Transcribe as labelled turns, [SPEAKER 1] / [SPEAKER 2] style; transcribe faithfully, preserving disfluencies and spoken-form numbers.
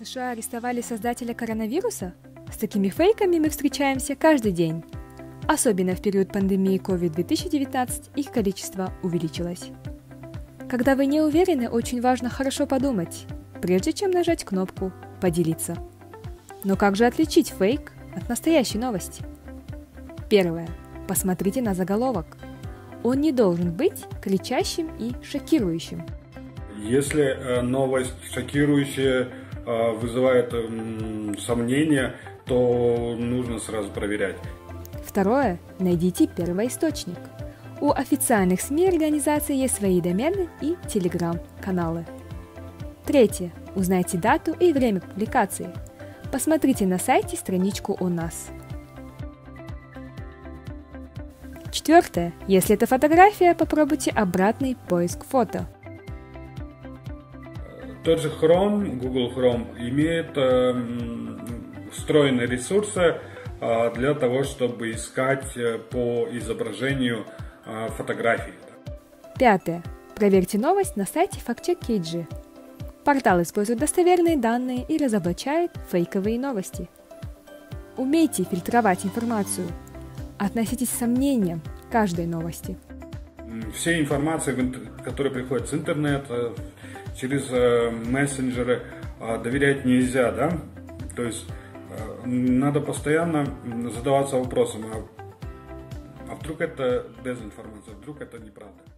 [SPEAKER 1] США арестовали создателя коронавируса? С такими фейками мы встречаемся каждый день. Особенно в период пандемии ковид две тысячи девятнадцать их количество увеличилось. Когда вы не уверены, очень важно хорошо подумать, прежде чем нажать кнопку «Поделиться». Но как же отличить фейк от настоящей новости? Первое. Посмотрите на заголовок. Он не должен быть кричащим и шокирующим.
[SPEAKER 2] Если э, новость шокирующая э, вызывает э, сомнения, то нужно сразу проверять.
[SPEAKER 1] Второе. Найдите первоисточник. У официальных СМИ и организаций есть свои домены и телеграм-каналы. Третье. Узнайте дату и время публикации. Посмотрите на сайте страничку «У нас». Четвертое. Если это фотография, попробуйте обратный поиск фото.
[SPEAKER 2] Тот же Chrome, Google Chrome, имеет э, встроенные ресурсы э, для того, чтобы искать э, по изображению э, фотографий.
[SPEAKER 1] Пятое. Проверьте новость на сайте FactCheck.kg. Портал использует достоверные данные и разоблачает фейковые новости. Умейте фильтровать информацию. Относитесь с сомнением к каждой новости.
[SPEAKER 2] Все информации, которые приходят с интернета, через э, мессенджеры, э, доверять нельзя, да? То есть э, надо постоянно задаваться вопросом, а, а вдруг это дезинформация, вдруг это неправда?